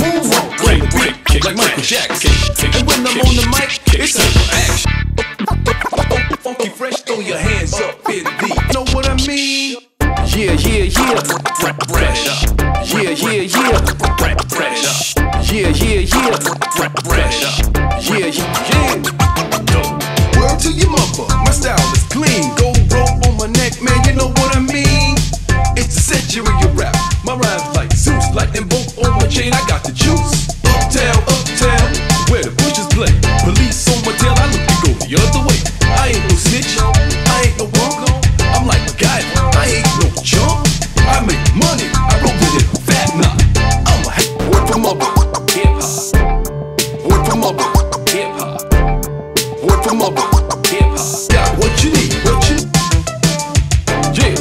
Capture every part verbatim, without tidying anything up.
moonwalk, break, break, kick like Michael Jackson. And when I'm on the mic, it's time for action. Funky fresh, throw your hands up in the. Know what I mean? Yeah, yeah, yeah. Bread it up. Yeah, yeah, yeah. Bread it up. Yeah, yeah, yeah. Bread it up. Yeah, yeah, yeah. Word to your mother, my style is clean. Gold rope on my neck, man, you know what I mean? It's a century of rap. My rhymes like Zeus, lightning bolt on my chain. I got the juice. Uptown, uptown, where the bushes play. Police on my tail, I look to go the other way. I ain't no snitch, I ain't no walk. I'm like a guy, I ain't no chump. I make money, I roll with it, fat knot. I'm a word from mother, hip hop. Word from mother, hip hop. Word from mother, hip hop. Got what you need, what you need. Yeah.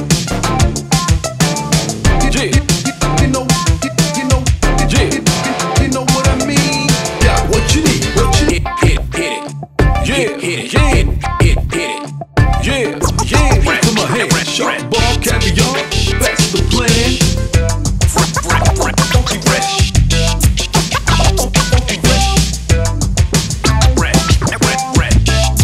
Yeah. You know, you know, yeah. You know what I mean? Got what you need, what you need. Hit it, hit it. Yeah, hit it, yeah. Hit it, hit it. Yeah, yeah. Hit to my head. Sharp ball, caviar. That's the plan. Funky fresh. Funky fresh. Red, red, red.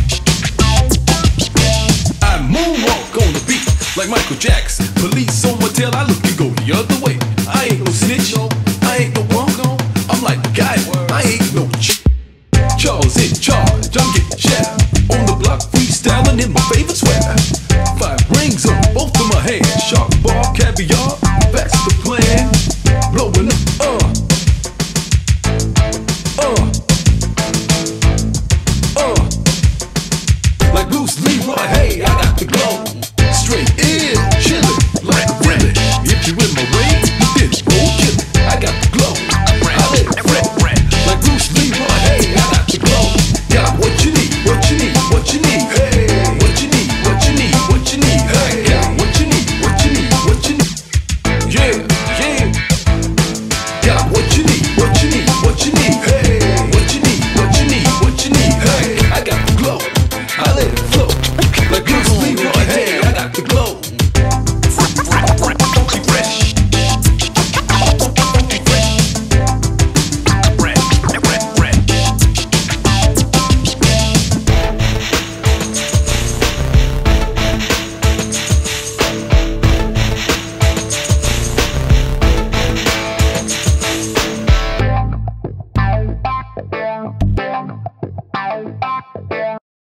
I moonwalk on the beat like Michael Jackson. Police on my tail, I look and go the other way. I ain't no snitch, I ain't no punk. I'm like the guy, I ain't no ch. Charles in charge, I'm getting jabbed. On the block, freestyling in my favorite sweater. Five rings on both of my hands. Shark ball, caviar, that's the plan. Blowing up, uh, uh, uh. Like Bruce Leroy, hey, I got the glow. Straight in, chillin', like a villain. If you in my way, you didn't go killin'. I got the glow, I let it rip. Like Bruce Leroy, hey, I got the glow. Got what you need, what you need, what you need. Hey, what you need, what you need, what you need. Hey, got what you need, what you need, what you need. Yeah.